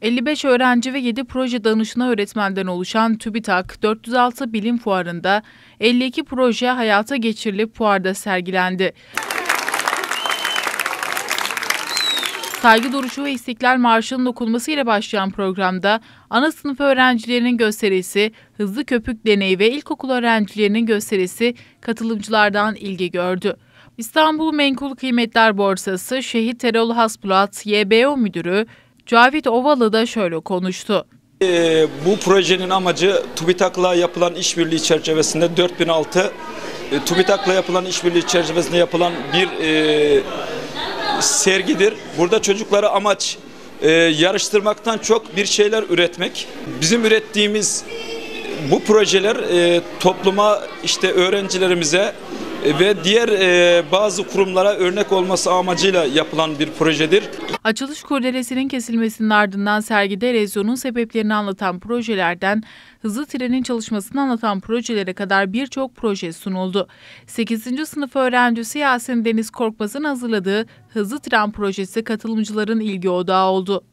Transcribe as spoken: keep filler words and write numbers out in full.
elli beş öğrenci ve yedi proje danışma öğretmenden oluşan TÜBİTAK dört yüz altı Bilim Fuarı'nda elli iki proje hayata geçirilip fuarda sergilendi. Saygı duruşu ve İstiklal Marşı'nın okunmasıyla başlayan programda ana sınıf öğrencilerinin gösterisi, hızlı köpük deneyi ve ilkokul öğrencilerinin gösterisi katılımcılardan ilgi gördü. İstanbul Menkul Kıymetler Borsası Şehit Erol Hasbulat Y B O Müdürü Cavit Ovalı da şöyle konuştu. E, bu projenin amacı TÜBİTAK'la yapılan işbirliği çerçevesinde dört bin altı e, TÜBİTAK'la yapılan işbirliği çerçevesinde yapılan bir e, sergidir. Burada çocuklara amaç e, yarıştırmaktan çok bir şeyler üretmek. Bizim ürettiğimiz bu projeler e, topluma, işte öğrencilerimize e, ve diğer e, bazı kurumlara örnek olması amacıyla yapılan bir projedir. Açılış kurdelesinin kesilmesinin ardından sergide erozyonun sebeplerini anlatan projelerden hızlı trenin çalışmasını anlatan projelere kadar birçok proje sunuldu. sekizinci sınıf öğrencisi Yasin Deniz Korkmaz'ın hazırladığı hızlı tren projesi katılımcıların ilgi odağı oldu.